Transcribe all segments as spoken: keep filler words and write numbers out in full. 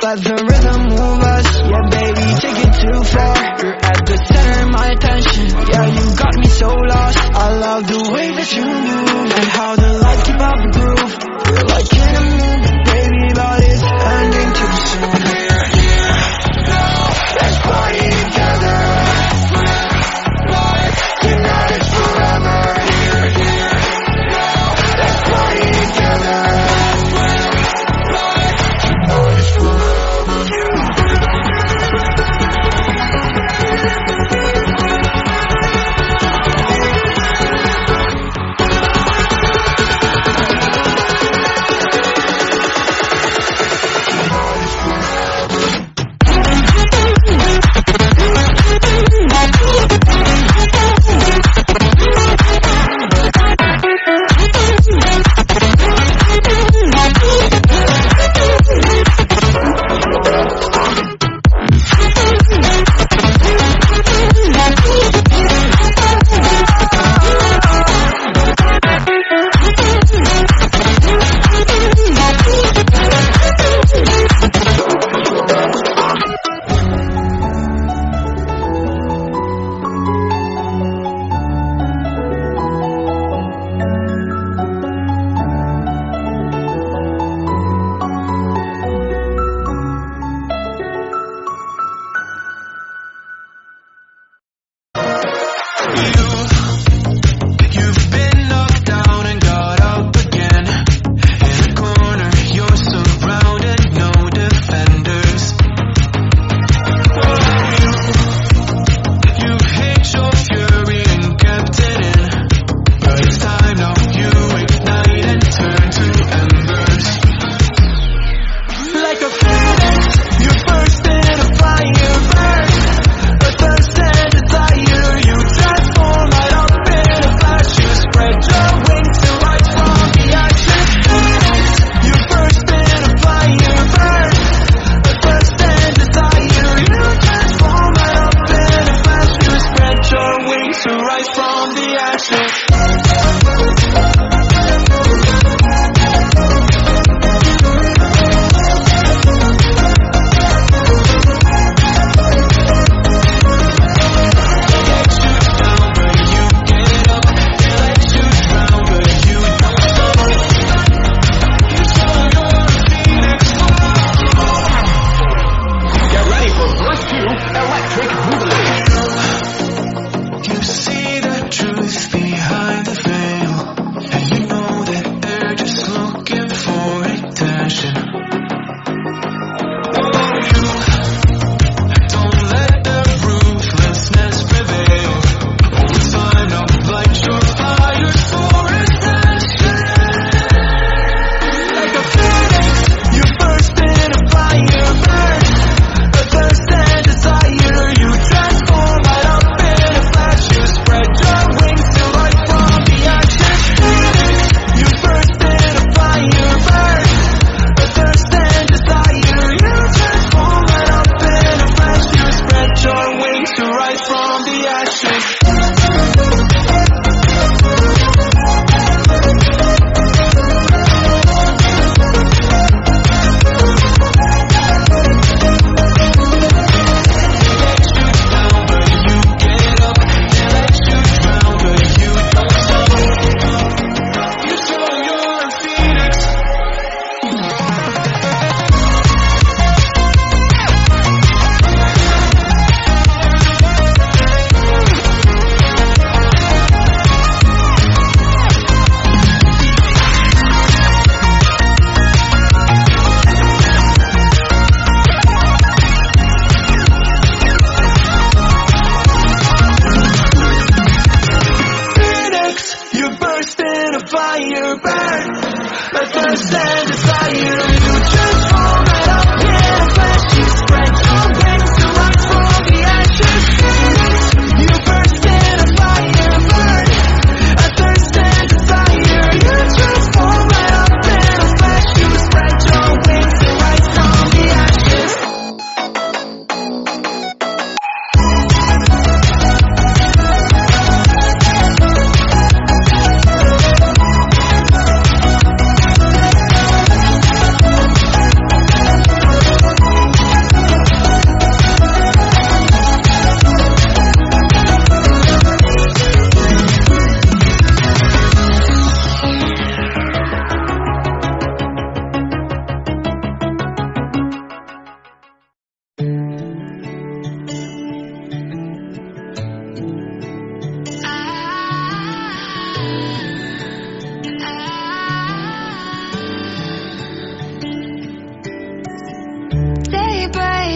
let the rhythm move us. Yeah, baby, take it too far. You're at the center of my attention. Yeah, you got me so lost. I love the way that you move and how the lights keep up the groove. We're like in a movie, baby, but it's ending too soon. Let's party together. Tonight is forever. Let's party together. Desire, you try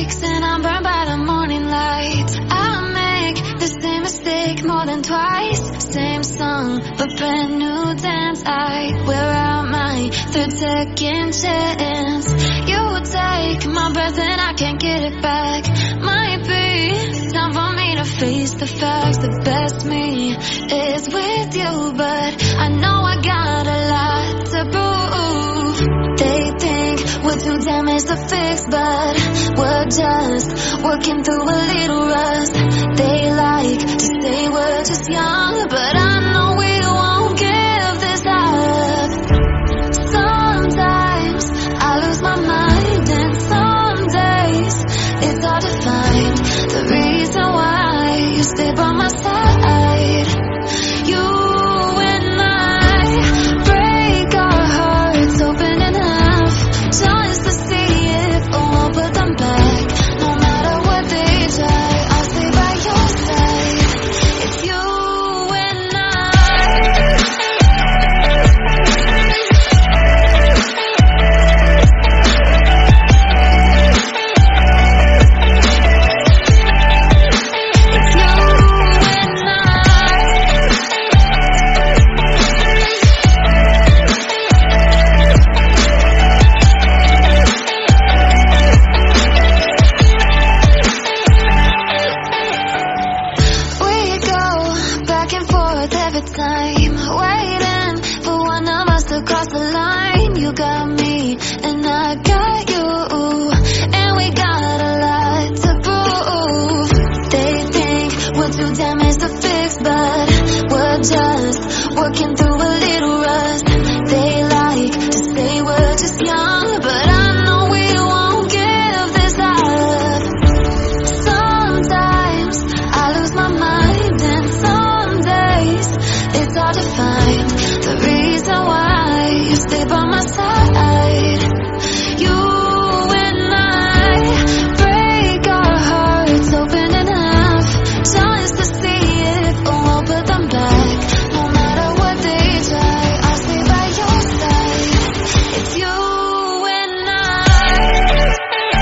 mistakes and I'm burned by the morning light. I make the same mistake more than twice. Same song, but brand new dance. I wear out my third second chance. You take my breath and I can't get it back. Might be time for me to face the facts. The best me is with you, but I know I got a lot to prove. They think we're too damaged to fix, but we're just working through a little rust. They like to say we're just young, but I know we won't give this up. Sometimes I lose my mind, and some days it's hard to find the reason why you stay by my side. You and I break our hearts open in half, just to see if I won't put them back. No matter what they try, I'll stay by your side. It's you and time, waiting for one of us to cross the line. You got me and I got you, and we got a lot to prove. They think we're too damaged to fix, but we're just working through a little rust. They like to say we're just young, but I know we won't give this up. Sometimes I lose my mind, and some days it's hard to find the reason why you stay by my side. You and I break our hearts open in half, just to see if I won't put them back. No matter what they try, I'll stay by your side. It's you and I.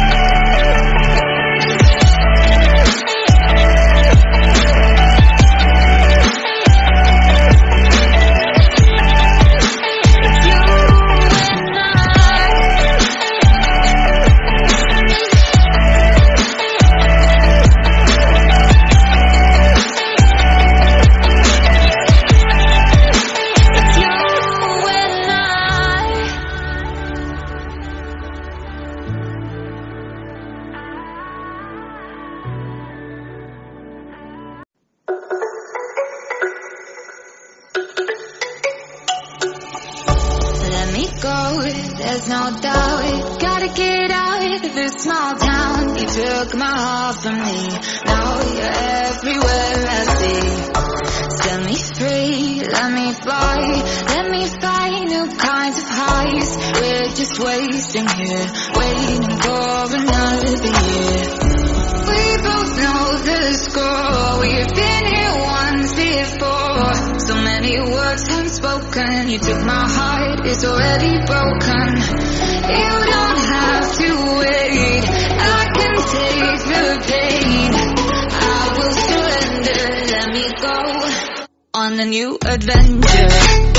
There's no doubt, gotta get out of this small town. You took my heart from me, now you're everywhere I see. Set me free, let me fly, let me find new kinds of highs. We're just wasting here, waiting for another year. We both know the score, we've been here once before. So many words unspoken, you took my heart, it's already broken. You don't have to wait, I can take the pain. I will surrender, let me go on a new adventure.